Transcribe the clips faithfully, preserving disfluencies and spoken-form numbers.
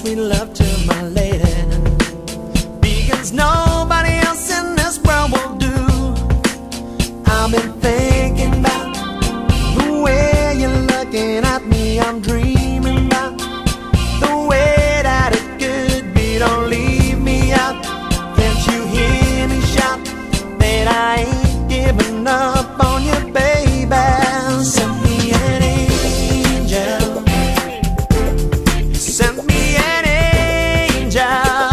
sweet love to my lady, because nobody else in this world will do. I've been thinking about the way you're looking at me. I'm dreaming about the way that it could be. Don't leave me out. Can't you hear me shout that I ain't giving up on you, baby? Send me an angel, send me an angel,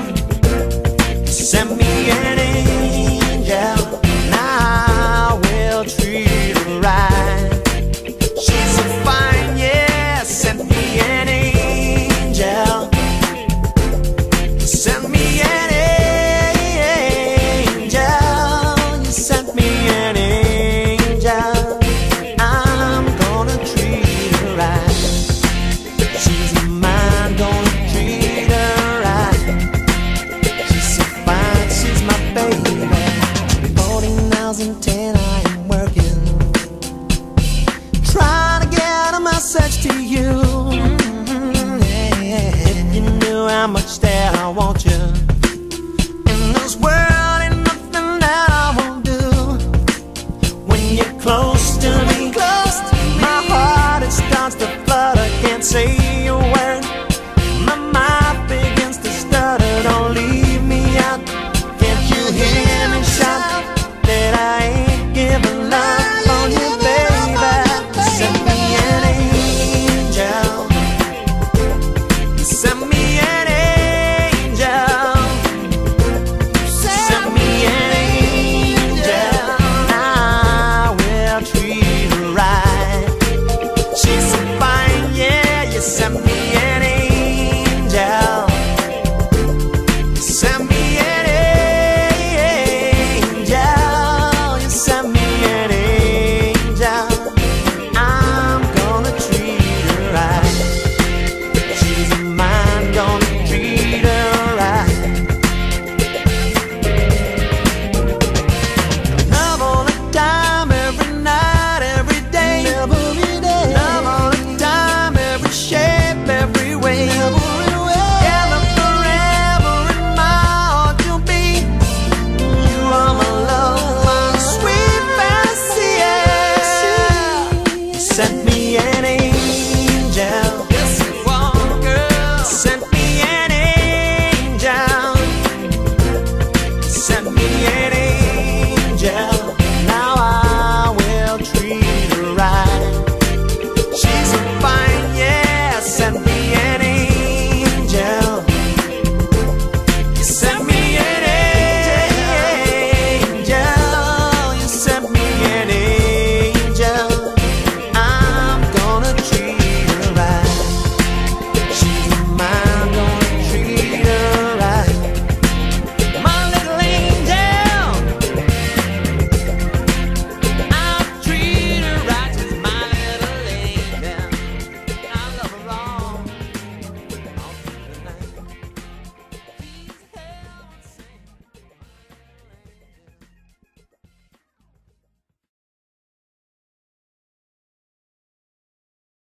send me an angel, and I will treat her right. She's so fine, yeah. Send me an angel, send me an angel, you sent me an angel. I'm gonna treat her right. She's mine, gonna treat her right. She's so fine, she's my baby. Fourteen hours and ten I am working, trying to get a message to you.